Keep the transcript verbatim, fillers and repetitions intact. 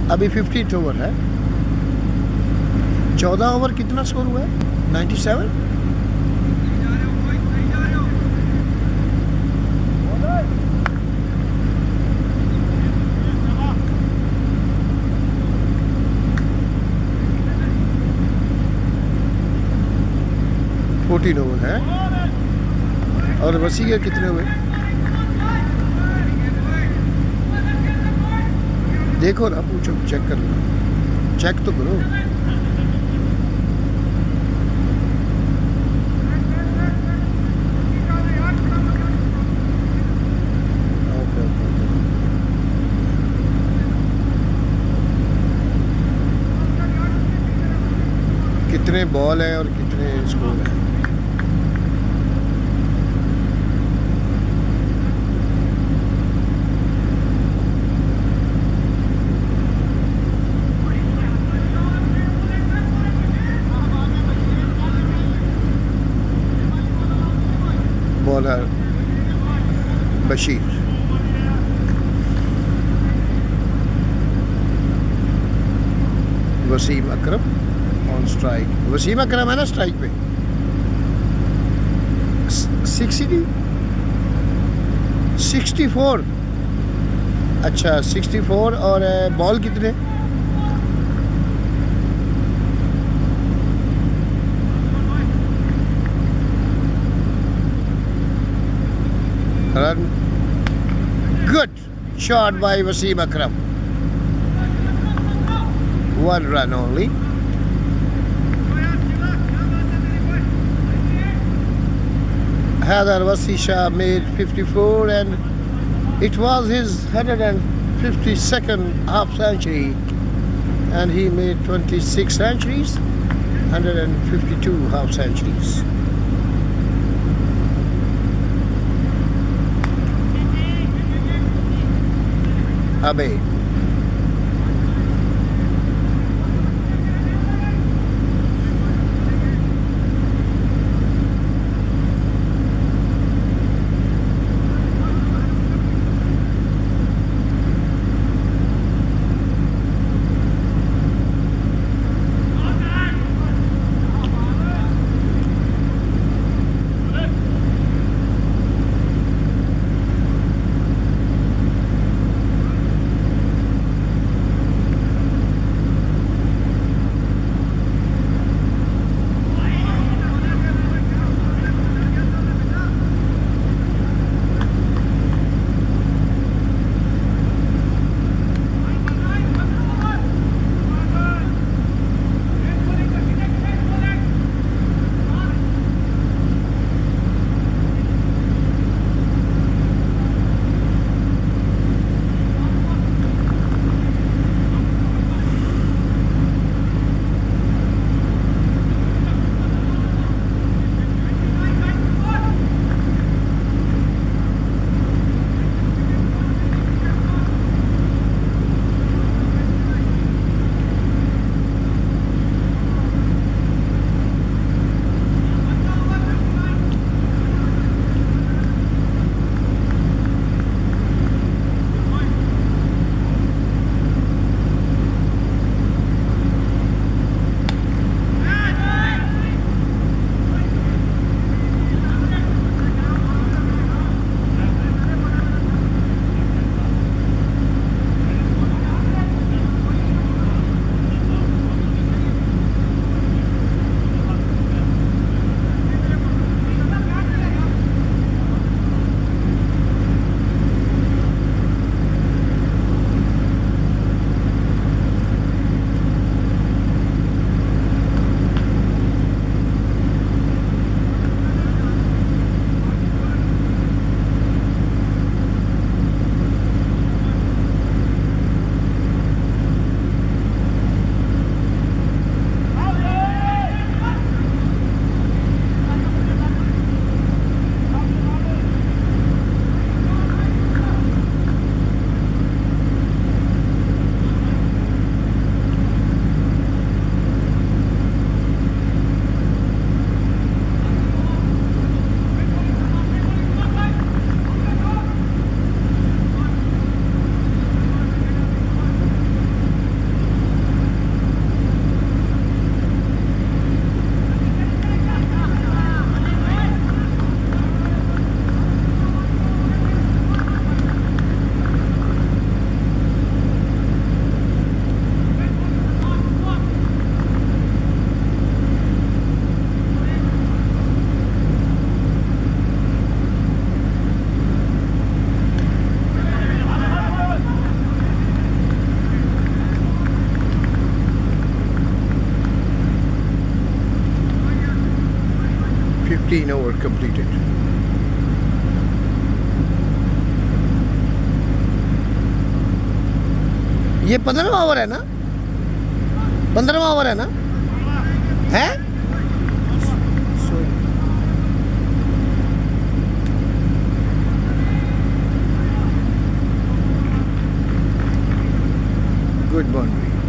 अभी fiftieth over है। चौदह ओवर कितना स्कोर हुआ है? Ninety seven. फोर्टीन ओवर है। और वसी के कितने हुए? देखो ना, पूछो, चेक कर लो, चेक तो करो। Okay okay okay. कितने बॉल हैं और कितने स्कोर हैं? Bowler Basheer, Wasim Akram on strike. Wasim Akram है ना स्ट्राइक पे। Sixty sixty four. अच्छा, सिक्सटी फोर। और बॉल कितने? Run. Good shot by Wasim Akram. One run only. Hadar Wasisha made fifty-four, and it was his one hundred fifty-second half century, and he made twenty-six centuries, one hundred fifty-two half centuries. अबे fifteen over completed. ये पंद्रहवां over है ना? पंद्रहवां over है ना? है? Good boundary.